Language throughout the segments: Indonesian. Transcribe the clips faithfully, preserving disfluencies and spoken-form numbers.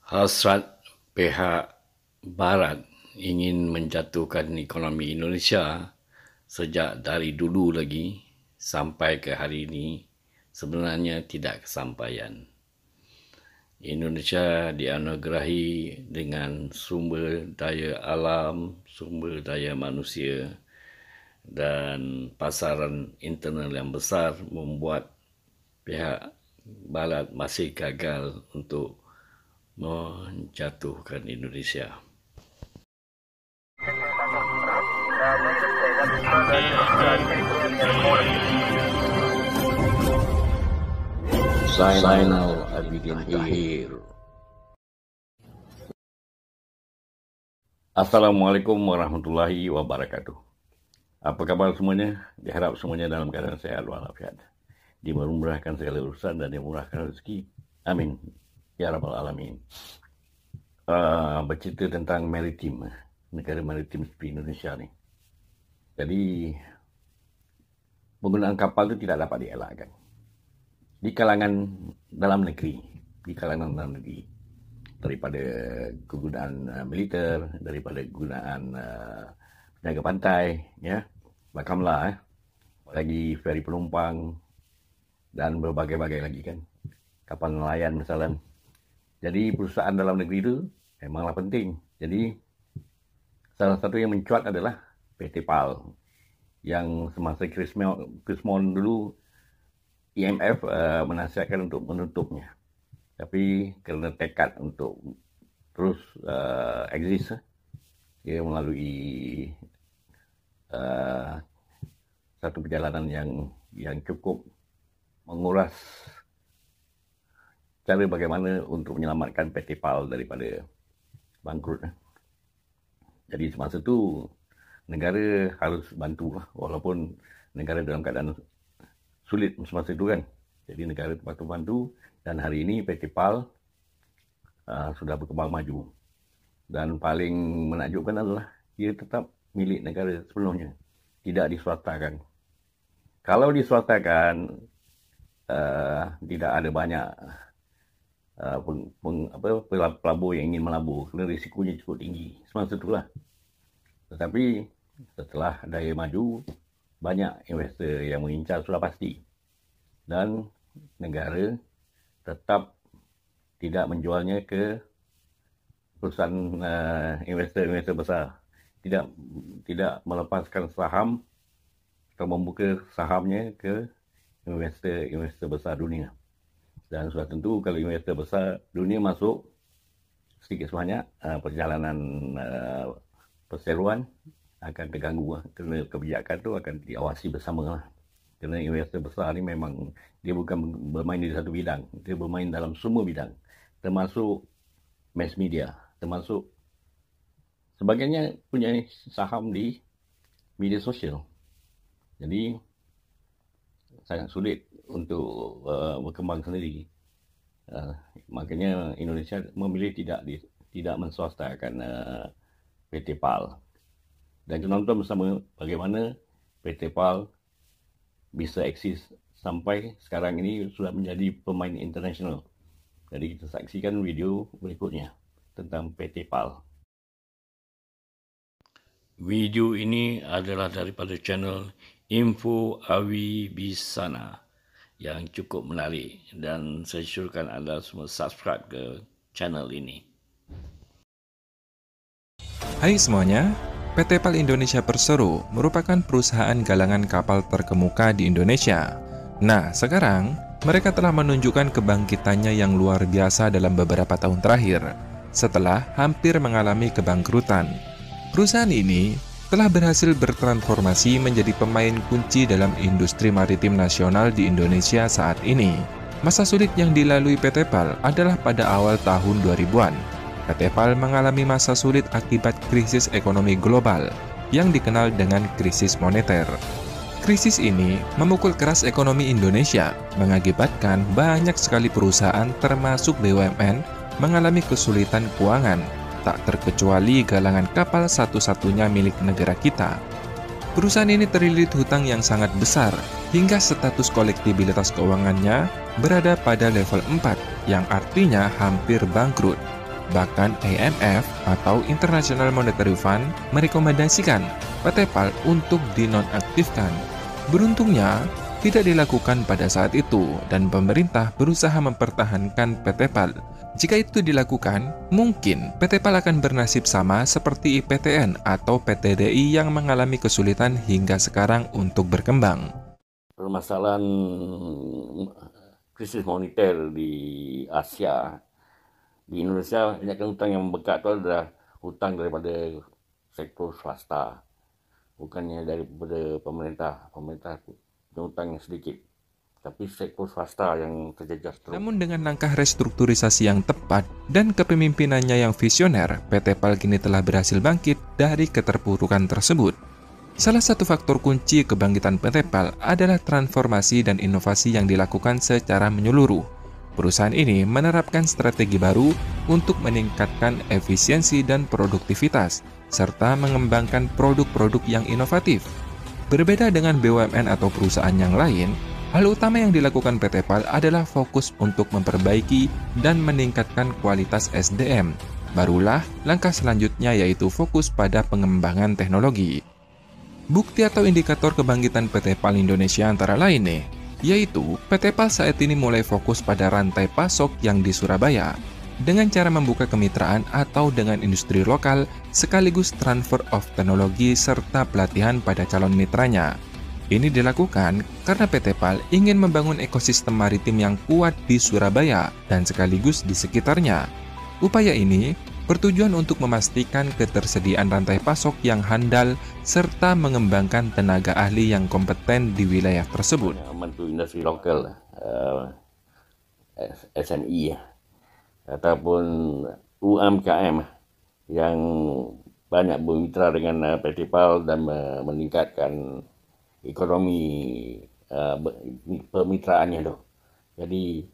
Hasrat pihak Barat ingin menjatuhkan ekonomi Indonesia sejak dari dulu lagi sampai ke hari ini sebenarnya tidak kesampaian. Indonesia dianugerahi dengan sumber daya alam, sumber daya manusia dan pasaran internal yang besar membuat pihak Barat masih gagal untuk menjatuhkan Indonesia. Zainal Abidin Tahir. Assalamualaikum warahmatullahi wabarakatuh. Apa kabar semuanya? Diharap semuanya dalam keadaan sehat walafiat, dimurahkan segala urusan dan dimurahkan rezeki. Amin. Ya Rabbal Alamin. Uh, bercerita tentang maritim, negara maritim seperti Indonesia ni. Jadi, penggunaan kapal itu tidak dapat dielakkan. Di kalangan dalam negeri, di kalangan dalam negeri. Daripada kegunaan uh, militer, daripada kegunaan uh, penjaga pantai, ya, bakamlah, eh. lagi feri penumpang, dan berbagai-bagai lagi kan. Kapal nelayan misalnya. Jadi perusahaan dalam negeri itu memanglah penting. Jadi salah satu yang mencuat adalah P T PAL yang semasa Krismon dulu I M F uh, menasihatkan untuk menutupnya. Tapi kerana tekad untuk terus uh, eksis, dia melalui uh, satu perjalanan yang yang cukup menguras cara bagaimana untuk menyelamatkan P T PAL daripada bangkrut. Jadi semasa itu negara harus bantu walaupun negara dalam keadaan sulit semasa itu kan. Jadi negara terpaksa bantu dan hari ini P T PAL uh, sudah berkembang maju. Dan paling menakjubkan adalah ia tetap milik negara sepenuhnya, tidak diswatakan. Kalau diswatakan uh, tidak ada banyak Uh, peng, peng, apa, pelabur yang ingin melabur kerana risikonya cukup tinggi semasa itulah. Tetapi setelah daya maju, banyak investor yang mengincar sudah pasti, dan negara tetap tidak menjualnya ke perusahaan uh, investor-investor besar, tidak tidak melepaskan saham atau membuka sahamnya ke investor-investor besar dunia. Dan sudah tentu kalau investor besar dunia masuk, sedikit sebanyak uh, perjalanan uh, perseroan akan terganggu lah. Kerana kebijakan itu akan diawasi bersama lah. Kerana investor besar ni memang dia bukan bermain di satu bidang, dia bermain dalam semua bidang, termasuk mass media, termasuk sebagainya punya saham di media sosial. Jadi sangat sulit untuk uh, berkembang sendiri. Uh, makanya Indonesia memilih tidak di, tidak menswastakan uh, P T PAL. Dan kita nonton bersama bagaimana P T PAL bisa eksis sampai sekarang ini sudah menjadi pemain internasional. Jadi kita saksikan video berikutnya tentang P T PAL. Video ini adalah daripada channel Info Awi Bisana yang cukup menarik dan saya syorkan anda semua subscribe ke channel ini. Hai semuanya, P T PAL Indonesia Persero merupakan perusahaan galangan kapal terkemuka di Indonesia. Nah, sekarang mereka telah menunjukkan kebangkitannya yang luar biasa dalam beberapa tahun terakhir setelah hampir mengalami kebangkrutan. Perusahaan ini telah berhasil bertransformasi menjadi pemain kunci dalam industri maritim nasional di Indonesia saat ini. Masa sulit yang dilalui P T PAL adalah pada awal tahun dua ribuan. P T PAL mengalami masa sulit akibat krisis ekonomi global yang dikenal dengan krisis moneter. Krisis ini memukul keras ekonomi Indonesia, mengakibatkan banyak sekali perusahaan termasuk B U M N mengalami kesulitan keuangan. Tak terkecuali galangan kapal satu-satunya milik negara kita. Perusahaan ini terlilit hutang yang sangat besar, hingga status kolektibilitas keuangannya berada pada level empat, yang artinya hampir bangkrut. Bahkan I M F atau International Monetary Fund merekomendasikan P T PAL untuk dinonaktifkan. Beruntungnya, tidak dilakukan pada saat itu dan pemerintah berusaha mempertahankan P T PAL. Jika itu dilakukan, mungkin P T PAL akan bernasib sama seperti I P T N atau P T D I yang mengalami kesulitan hingga sekarang untuk berkembang. Permasalahan krisis moneter di Asia, di Indonesia, banyakkan hutang yang membengkak itu adalah hutang daripada sektor swasta, bukannya daripada pemerintah. Pemerintah punya hutang yang sedikit, tapi sektor swasta yang terjejas terus. Namun dengan langkah restrukturisasi yang tepat dan kepemimpinannya yang visioner, P T PAL kini telah berhasil bangkit dari keterpurukan tersebut. Salah satu faktor kunci kebangkitan P T PAL adalah transformasi dan inovasi yang dilakukan secara menyeluruh. Perusahaan ini menerapkan strategi baru untuk meningkatkan efisiensi dan produktivitas, serta mengembangkan produk-produk yang inovatif. Berbeda dengan B U M N atau perusahaan yang lain, hal utama yang dilakukan P T PAL adalah fokus untuk memperbaiki dan meningkatkan kualitas S D M. Barulah langkah selanjutnya yaitu fokus pada pengembangan teknologi. Bukti atau indikator kebangkitan P T PAL Indonesia antara lain nih, yaitu P T PAL saat ini mulai fokus pada rantai pasok yang di Surabaya dengan cara membuka kemitraan atau dengan industri lokal sekaligus transfer of teknologi serta pelatihan pada calon mitranya. Ini dilakukan karena P T PAL ingin membangun ekosistem maritim yang kuat di Surabaya dan sekaligus di sekitarnya. Upaya ini bertujuan untuk memastikan ketersediaan rantai pasok yang handal serta mengembangkan tenaga ahli yang kompeten di wilayah tersebut. Membantu industri lokal, uh, S M E ataupun U M K M yang banyak bermitra dengan P T PAL dan meningkatkan ekonomi uh, permitraannya tu. Jadi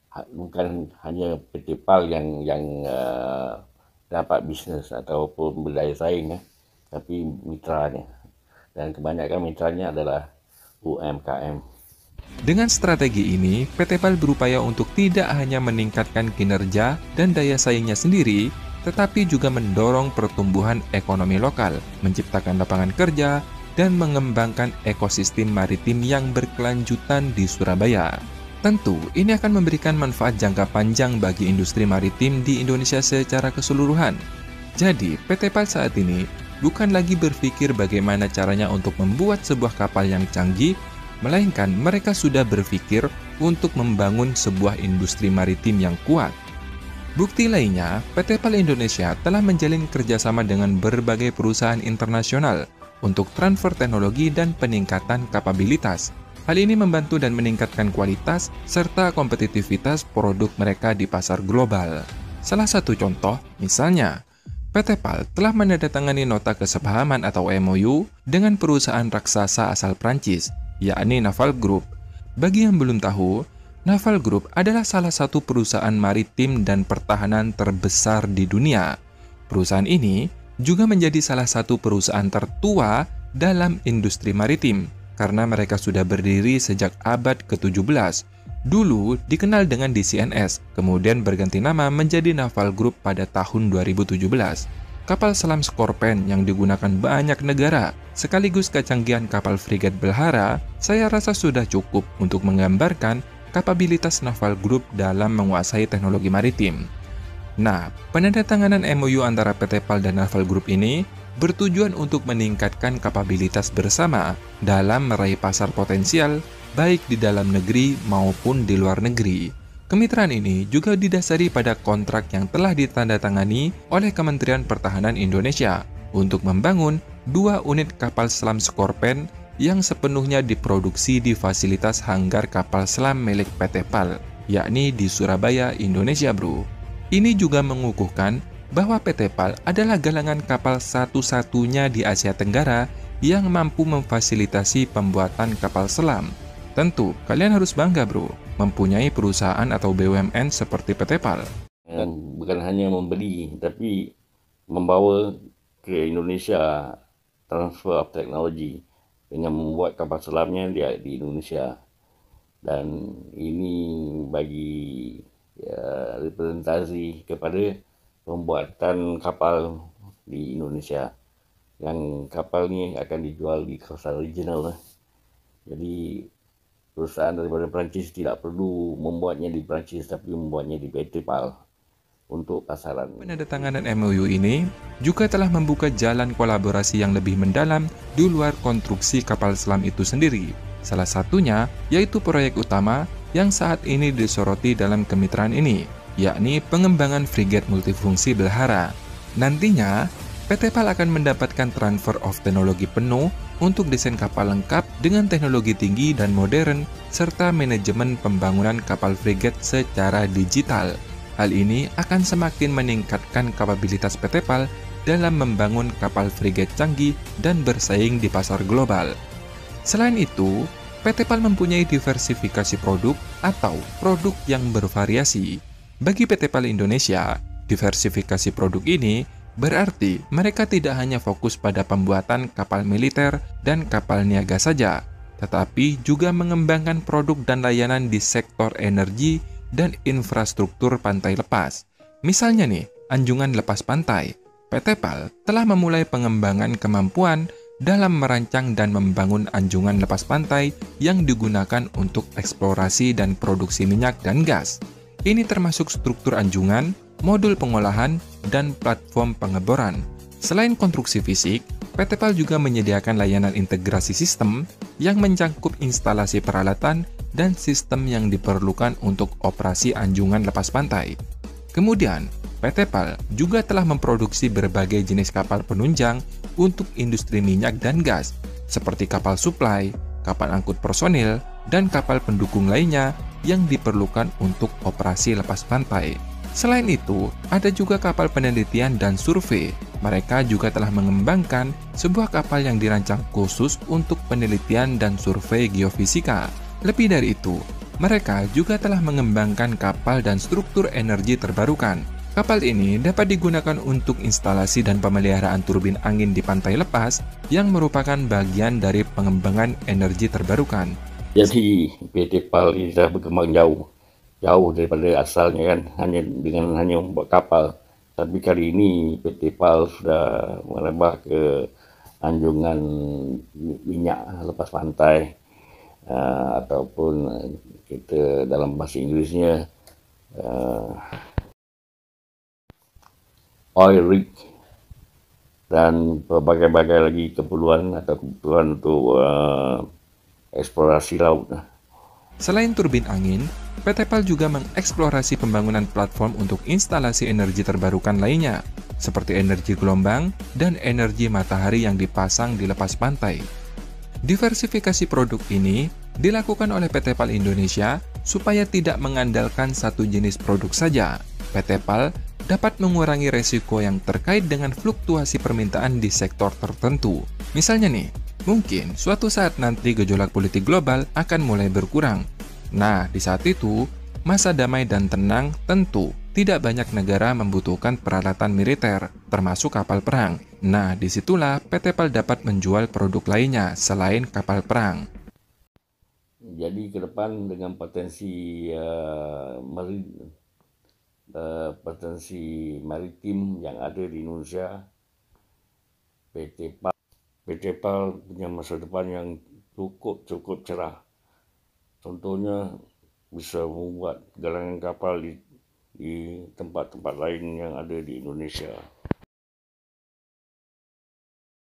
bukan hanya P T PAL yang yang uh, dapat bisnes ataupun berdaya saing, ya, tapi mitranya. Dan kebanyakan mitranya adalah U M K M. Dengan strategi ini, P T PAL berupaya untuk tidak hanya meningkatkan kinerja dan daya saingnya sendiri, tetapi juga mendorong pertumbuhan ekonomi lokal, menciptakan lapangan kerja, dan mengembangkan ekosistem maritim yang berkelanjutan di Surabaya. Tentu, ini akan memberikan manfaat jangka panjang bagi industri maritim di Indonesia secara keseluruhan. Jadi, P T PAL saat ini bukan lagi berpikir bagaimana caranya untuk membuat sebuah kapal yang canggih, melainkan mereka sudah berpikir untuk membangun sebuah industri maritim yang kuat. Bukti lainnya, P T PAL Indonesia telah menjalin kerjasama dengan berbagai perusahaan internasional untuk transfer teknologi dan peningkatan kapabilitas. Hal ini membantu dan meningkatkan kualitas serta kompetitivitas produk mereka di pasar global. Salah satu contoh, misalnya, P T PAL telah menandatangani nota kesepahaman atau M O U dengan perusahaan raksasa asal Prancis, yakni Naval Group. Bagi yang belum tahu, Naval Group adalah salah satu perusahaan maritim dan pertahanan terbesar di dunia. Perusahaan ini juga menjadi salah satu perusahaan tertua dalam industri maritim, karena mereka sudah berdiri sejak abad ke tujuh belas. Dulu dikenal dengan D C N S, kemudian berganti nama menjadi Naval Group pada tahun dua ribu tujuh belas. Kapal selam Skorpen yang digunakan banyak negara, sekaligus kecanggihan kapal frigat Belhara, saya rasa sudah cukup untuk menggambarkan kapabilitas Naval Group dalam menguasai teknologi maritim. Nah, penandatanganan M O U antara P T PAL dan Naval Group ini bertujuan untuk meningkatkan kapabilitas bersama dalam meraih pasar potensial baik di dalam negeri maupun di luar negeri. Kemitraan ini juga didasari pada kontrak yang telah ditandatangani oleh Kementerian Pertahanan Indonesia untuk membangun dua unit kapal selam Skorpen yang sepenuhnya diproduksi di fasilitas hanggar kapal selam milik P T PAL, yakni di Surabaya, Indonesia, bro. Ini juga mengukuhkan bahwa P T PAL adalah galangan kapal satu-satunya di Asia Tenggara yang mampu memfasilitasi pembuatan kapal selam. Tentu, kalian harus bangga, bro, mempunyai perusahaan atau B U M N seperti P T PAL. Bukan hanya membeli, tapi membawa ke Indonesia transfer of technology dengan membuat kapal selamnya di, di Indonesia. Dan ini bagi ya, representasi kepada pembuatan kapal di Indonesia. Yang kapal ni akan dijual di kawasan regional. Jadi perusahaan daripada Perancis tidak perlu membuatnya di Perancis, tapi membuatnya di P T PAL untuk pasaran. Penandatanganan M O U ini juga telah membuka jalan kolaborasi yang lebih mendalam di luar konstruksi kapal selam itu sendiri. Salah satunya yaitu proyek utama yang saat ini disoroti dalam kemitraan ini, yakni pengembangan frigat multifungsi Belhara. Nantinya, P T PAL akan mendapatkan transfer of teknologi penuh untuk desain kapal lengkap dengan teknologi tinggi dan modern, serta manajemen pembangunan kapal frigat secara digital. Hal ini akan semakin meningkatkan kapabilitas P T PAL dalam membangun kapal frigat canggih dan bersaing di pasar global. Selain itu, P T PAL mempunyai diversifikasi produk atau produk yang bervariasi. Bagi P T PAL Indonesia, diversifikasi produk ini berarti mereka tidak hanya fokus pada pembuatan kapal militer dan kapal niaga saja, tetapi juga mengembangkan produk dan layanan di sektor energi dan infrastruktur pantai lepas. Misalnya nih, anjungan lepas pantai. P T PAL telah memulai pengembangan kemampuan dalam merancang dan membangun anjungan lepas pantai yang digunakan untuk eksplorasi dan produksi minyak dan gas. Ini termasuk struktur anjungan, modul pengolahan, dan platform pengeboran. Selain konstruksi fisik, P T PAL juga menyediakan layanan integrasi sistem yang mencakup instalasi peralatan dan sistem yang diperlukan untuk operasi anjungan lepas pantai. Kemudian, P T PAL juga telah memproduksi berbagai jenis kapal penunjang untuk industri minyak dan gas, seperti kapal supply, kapal angkut personil, dan kapal pendukung lainnya yang diperlukan untuk operasi lepas pantai. Selain itu, ada juga kapal penelitian dan survei. Mereka juga telah mengembangkan sebuah kapal yang dirancang khusus untuk penelitian dan survei geofisika. Lebih dari itu, mereka juga telah mengembangkan kapal dan struktur energi terbarukan. Kapal ini dapat digunakan untuk instalasi dan pemeliharaan turbin angin di pantai lepas yang merupakan bagian dari pengembangan energi terbarukan. Jadi P T PAL ini sudah berkembang jauh. jauh daripada asalnya kan, hanya dengan hanya membuat kapal. Tapi kali ini P T PAL sudah merambah ke anjungan minyak lepas pantai, uh, ataupun kita dalam bahasa Inggrisnya uh, oil rig, dan berbagai-bagai lagi keperluan atau kebutuhan untuk uh, eksplorasi laut. Selain turbin angin, P T PAL juga mengeksplorasi pembangunan platform untuk instalasi energi terbarukan lainnya, seperti energi gelombang dan energi matahari yang dipasang di lepas pantai. Diversifikasi produk ini dilakukan oleh P T PAL Indonesia supaya tidak mengandalkan satu jenis produk saja. P T PAL dapat mengurangi resiko yang terkait dengan fluktuasi permintaan di sektor tertentu. Misalnya nih, mungkin suatu saat nanti gejolak politik global akan mulai berkurang. Nah, di saat itu, masa damai dan tenang tentu tidak banyak negara membutuhkan peralatan militer, termasuk kapal perang. Nah, disitulah P T PAL dapat menjual produk lainnya selain kapal perang. Jadi ke depan dengan potensi uh, mari, uh, potensi maritim yang ada di Indonesia, P T PAL P T PAL punya masa depan yang cukup cukup cerah. Contohnya bisa membuat galangan kapal di di tempat-tempat lain yang ada di Indonesia.